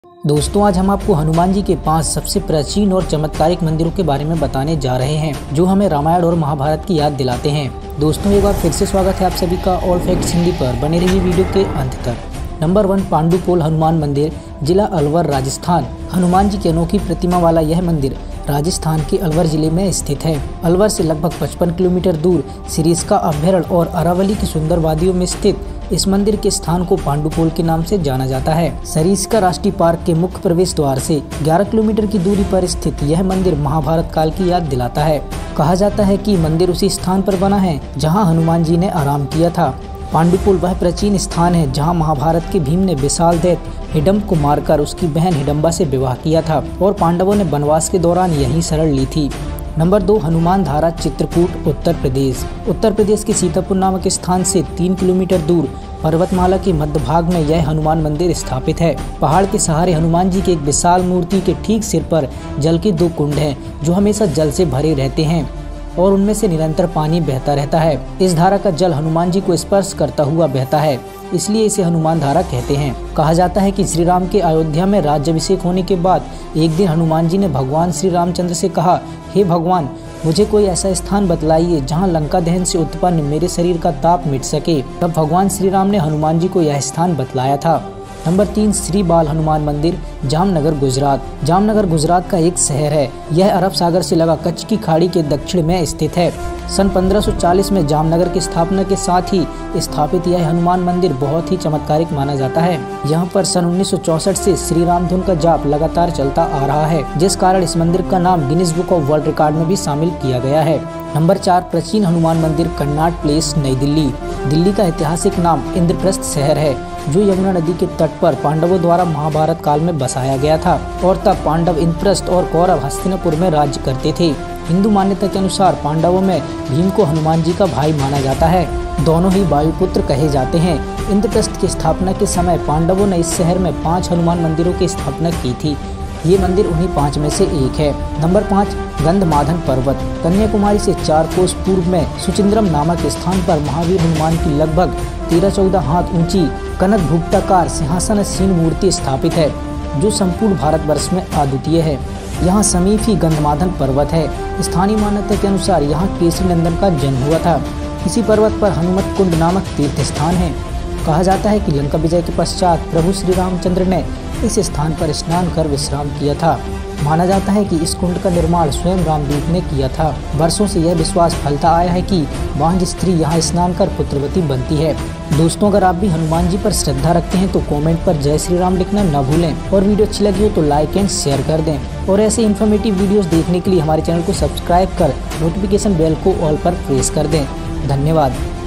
दोस्तों, आज हम आपको हनुमान जी के 5 सबसे प्राचीन और चमत्कारिक मंदिरों के बारे में बताने जा रहे हैं जो हमें रामायण और महाभारत की याद दिलाते हैं। दोस्तों, एक बार फिर से स्वागत है आप सभी का ऑल फैक्ट्स हिंदी पर। बने रहिए वीडियो के अंत तक। नंबर 1, पांडुपोल हनुमान मंदिर, जिला अलवर, राजस्थान। हनुमान जी की अनोखी प्रतिमा वाला यह मंदिर राजस्थान के अलवर जिले में स्थित है। अलवर से लगभग 55 किलोमीटर दूर सिरिस्का अभयारण्य और अरावली की सुंदर वादियों में स्थित इस मंदिर के स्थान को पांडुपोल के नाम से जाना जाता है। सरिस्का राष्ट्रीय पार्क के मुख्य प्रवेश द्वार से 11 किलोमीटर की दूरी पर स्थित यह मंदिर महाभारत काल की याद दिलाता है। कहा जाता है कि मंदिर उसी स्थान पर बना है जहां हनुमान जी ने आराम किया था। पांडुपोल वह प्राचीन स्थान है जहां महाभारत के भीम ने विशाल दैत्य हिडम्ब को मारकर उसकी बहन हिडम्बा से विवाह किया था और पांडवों ने वनवास के दौरान यही शरण ली थी। नंबर 2, हनुमान धारा, चित्रकूट, उत्तर प्रदेश। उत्तर प्रदेश के सीतापुर नामक स्थान से 3 किलोमीटर दूर पर्वतमाला के मध्य भाग में यह हनुमान मंदिर स्थापित है। पहाड़ के सहारे हनुमान जी की एक विशाल मूर्ति के ठीक सिर पर जल के 2 कुंड हैं जो हमेशा जल से भरे रहते हैं और उनमें से निरंतर पानी बहता रहता है। इस धारा का जल हनुमान जी को स्पर्श करता हुआ बहता है, इसलिए इसे हनुमान धारा कहते हैं। कहा जाता है कि श्री राम के अयोध्या में राज्याभिषेक होने के बाद एक दिन हनुमान जी ने भगवान श्री रामचंद्र से कहा, हे भगवान, मुझे कोई ऐसा स्थान बतलाइए जहां लंका दहन से उत्पन्न मेरे शरीर का ताप मिट सके। तब भगवान श्री राम ने हनुमान जी को यह स्थान बतलाया था। नंबर 3, श्री बाल हनुमान मंदिर, जामनगर, गुजरात। जामनगर गुजरात का एक शहर है। यह अरब सागर से लगा कच्छ की खाड़ी के दक्षिण में स्थित है। सन 1540 में जामनगर की स्थापना के साथ ही स्थापित यह हनुमान मंदिर बहुत ही चमत्कारिक माना जाता है। यहाँ पर सन 1964 से श्री राम धुन का जाप लगातार चलता आ रहा है, जिस कारण इस मंदिर का नाम Guinness book of world record में भी शामिल किया गया है। नंबर 4, प्राचीन हनुमान मंदिर, कन्नाट प्लेस, नई दिल्ली। दिल्ली का ऐतिहासिक नाम इंद्रप्रस्थ शहर है जो यमुना नदी के तट पर पांडवों द्वारा महाभारत काल में बसाया गया था और तब पांडव इंद्रप्रस्थ और कौरव हस्तिनापुर में राज्य करते थे। हिंदू मान्यता के अनुसार पांडवों में भीम को हनुमान जी का भाई माना जाता है। दोनों ही वायुपुत्र कहे जाते हैं। इंद्रप्रस्थ की स्थापना के समय पांडवों ने इस शहर में 5 हनुमान मंदिरों की स्थापना की थी। ये मंदिर उन्हीं 5 में से एक है। नंबर 5, गंधमादन पर्वत, कन्याकुमारी से 4 कोस पूर्व में सुचिंद्रम नामक स्थान पर महावीर हनुमान की लगभग 13-14 हाथ ऊंची कनक भुक्ताकार सिंहासनसीन मूर्ति स्थापित है जो संपूर्ण भारतवर्ष में अद्वितीय है। यहाँ समीप ही गंधमादन पर्वत है। स्थानीय मान्यता के अनुसार यहाँ केसरी नंदन का जन्म हुआ था। इसी पर्वत पर हनुमत कुंड नामक तीर्थ स्थान है। कहा जाता है कि लंका विजय के पश्चात प्रभु श्री रामचंद्र ने इस स्थान पर स्नान कर विश्राम किया था। माना जाता है कि इस कुंड का निर्माण स्वयं रामदूत ने किया था। वर्षों से यह विश्वास फैलता आया है कि बांझ स्त्री यहाँ स्नान कर पुत्रवती बनती है। दोस्तों, अगर आप भी हनुमान जी पर श्रद्धा रखते हैं तो कमेंट पर जय श्री राम लिखना न भूलें और वीडियो अच्छी लगी हो तो लाइक एंड शेयर कर दें। और ऐसे इन्फॉर्मेटिव वीडियोस देखने के लिए हमारे चैनल को सब्सक्राइब कर नोटिफिकेशन बेल को ऑल पर प्रेस कर दें। धन्यवाद।